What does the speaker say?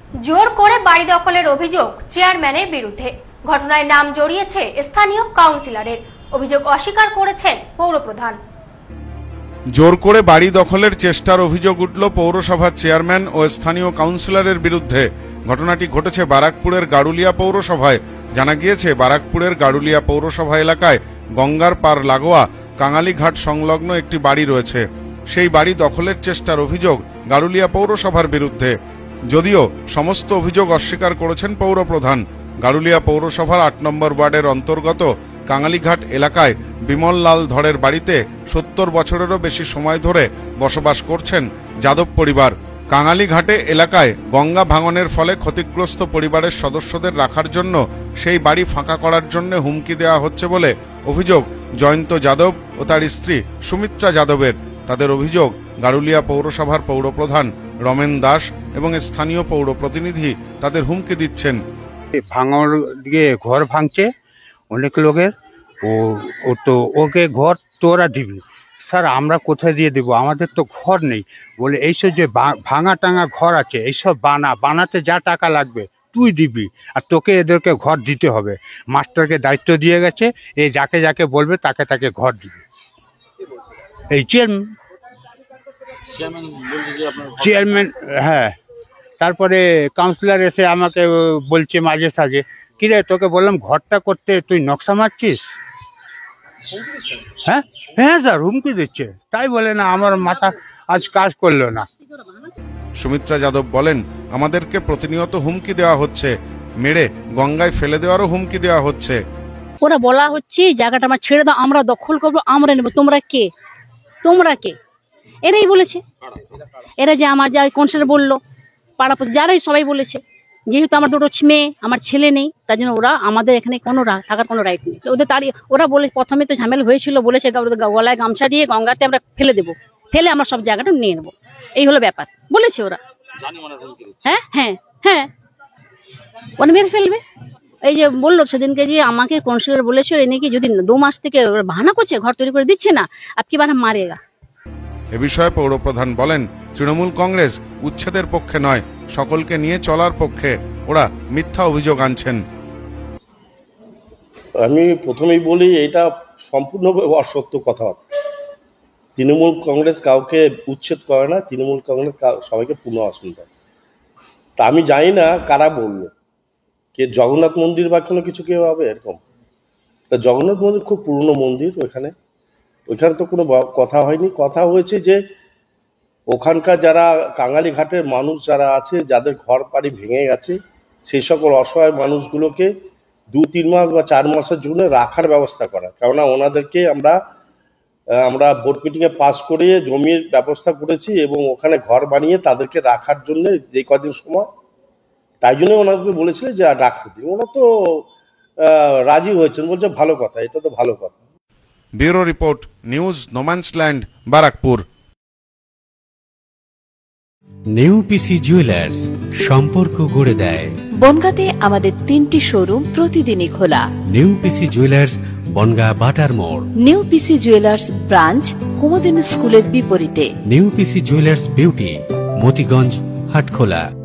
জোর করে বাড়ি দখলের অভিযোগ চেয়ারম্যানের বিরুদ্ধে। ঘটনায় নাম জড়িয়েছে স্থানীয় কাউন্সিলরের। অভিযোগ অস্বীকার করেছেন পৌরপ্রধান। জোর করে বাড়ি দখলের চেষ্টার অভিযোগ উঠল পৌরসভার চেয়ারম্যান ও স্থানীয় কাউন্সিলরের বিরুদ্ধে। ঘটনাটি ঘটেছে বারাকপুরের গাড়ুলিয়া পৌরসভায়। জানা গিয়েছে, বারাকপুরের গাড়ুলিয়া পৌরসভা এলাকায় গঙ্গার পার লাগোয়া কাঙালিঘাট সংলগ্ন একটি বাড়ি রয়েছে। সেই বাড়ি দখলের চেষ্টার অভিযোগ গাড়ুলিয়া পৌরসভার বিরুদ্ধে। যদিও সমস্ত অভিযোগ অস্বীকার করেছেন পৌরপ্রধান। গাড়ুলিয়া পৌরসভার ৮ নম্বর ওয়ার্ডের অন্তর্গত কাঙালিঘাট এলাকায় বিমল লাল ধরের বাড়িতে ৭০ বছরেরও বেশি সময় ধরে বসবাস করছেন যাদব পরিবার। কাঙালিঘাটে এলাকায় গঙ্গা ভাঙনের ফলে ক্ষতিগ্রস্ত পরিবারের সদস্যদের রাখার জন্য সেই বাড়ি ফাঁকা করার জন্য হুমকি দেওয়া হচ্ছে বলে অভিযোগ জয়ন্ত যাদব ও তার স্ত্রী সুমিত্রা যাদবের। তাদের অভিযোগ, গাড়ুলিয়া পৌরসভার পৌরপ্রধান রমেন দাস এবং স্থানীয় পৌর প্রতিনিধি তাদের হুমকি দিচ্ছেন। ভাঙর দিয়ে ঘর ভাঙছে অনেক লোকের, ও তো ওকে ঘর তোরা দিবি। স্যার আমরা কোথায় দিয়ে দেবো, আমাদের তো ঘর নেই। বলে এইসব যে ভাঙা টাঙা ঘর আছে এইসব বানাতে যা টাকা লাগবে তুই দিবি, আর তোকে এদেরকে ঘর দিতে হবে। মাস্টারকে দায়িত্ব দিয়ে গেছে, এই যাকে যাকে বলবে তাকে তাকে ঘর দিবে। এই চেয়ারম্যান হ্যাঁ। তারপরে কাউন্সিলর এসে আমাকে বলছে মাঝে সাঝে, কিরে তোকে বললাম ঘরটা করতে তুই নকশা মারছিস। হ্যাঁ হ্যাঁ স্যার হুমকি দিচ্ছে। তাই বলে না আমার মাথা আজ কাজ করলো না। সুমিত্রা যাদব বলেন, আমাদেরকে প্রতিনিয়ত হুমকি দেওয়া হচ্ছে, মেরে গঙ্গায় ফেলে দেওয়ারও হুমকি দেওয়া হচ্ছে। ওরা বলা হচ্ছে জায়গাটা আমার ছেড়ে দাও, আমরা দখল করবো, আমরা নেবো। তোমরা কে এরাই বলেছে। এরা যে আমার যা কাউন্সিলর বললো, পাড়া যারাই সবাই বলেছে, যেহেতু আমার দুটো মেয়ে আমার ছেলে নেই, তার জন্য ওরা আমাদের এখানে কোনো থাকার কোনো রাইট নেই। ওদের ওরা বলে প্রথমে তো ঝামেলা হয়েছিল, বলেছে গলায় গামছা দিয়ে গঙ্গাতে আমরা ফেলে দেবো, ফেলে আমরা সব জায়গাটা নিয়ে নেবো, এই হলো ব্যাপার বলেছে ওরা। হ্যাঁ হ্যাঁ হ্যাঁ ওরা মেরে ফেলবে। এই যে বললো সেদিনকে যে আমাকে কাউন্সিলর বলেছিল এ নাকি যদি 2 মাস থেকে বাহানা করছে, ঘর তৈরি করে দিচ্ছে না, আপকি বার মারেগা। এ বিষয়ে পৌরপ্রধান বলেন, তৃণমূল কংগ্রেস উচ্ছেদের পক্ষে নয়, সকলকে নিয়ে চলার পক্ষে। ওরা মিথ্যা অভিযোগ আনছেন। আমি প্রথমেই বলি, এটা সম্পূর্ণভাবে অসত্য কথাবার্তা। তৃণমূল কংগ্রেস কাউকে উচ্ছেদ করে না, তৃণমূল কংগ্রেস সবাইকে পুনর্বাসন দেয়। তা আমি জানি না কারা বললো, কে জগন্নাথ মন্দির বা কোনো কিছু কেউ হবে এরকম। তা জগন্নাথ মন্দির খুব পুরনো মন্দির, ওইখানে তো কোনো কথা হয়নি। কথা হয়েছে যে ওখানকার যারা কাঙালিঘাটের মানুষ যারা আছে, যাদের ঘর বাড়ি ভেঙে গেছে, সেই সকল অসহায় মানুষগুলোকে 2-3 মাস বা 4 মাসের জন্য রাখার ব্যবস্থা করা। কেননা ওনাদেরকে আমরা বোর্ড মিটিংয়ে পাস করে জমির ব্যবস্থা করেছি এবং ওখানে ঘর বানিয়ে তাদেরকে রাখার জন্য যে কদিন সময়, তাই জন্য ওনাদেরকে বলেছিলেন যে রাখতে দিন। ওরা তো রাজি হয়েছেন, বলছে ভালো কথা, এটা তো ভালো কথা। Bureau report, news no man's land, Barrackpore. নেউপিসি জুয়েলার্স, সম্পর্ক গড়ে দেয়। বনগাঁতে আমাদের 3টি শোরুম প্রতিদিনই খোলা। নেউপিসি জুয়েলার্স, বনগাঁ বাটার মোড়। নেউপিসি জুয়েলার্স ব্রাঞ্চ কুমুদিনী স্কুলের বিপরীতে। নেউপিসি জুয়েলার্স বিউটি, মতিগঞ্জ, হাটখোলা।